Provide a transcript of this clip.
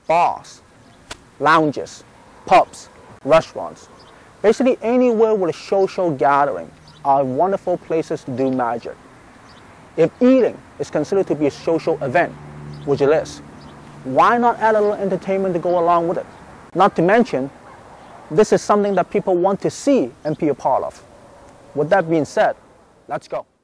bars, lounges, pubs, restaurants. Basically anywhere with a social gathering are wonderful places to do magic. If eating is considered to be a social event, which it is, why not add a little entertainment to go along with it? Not to mention, this is something that people want to see and be a part of. With that being said, let's go.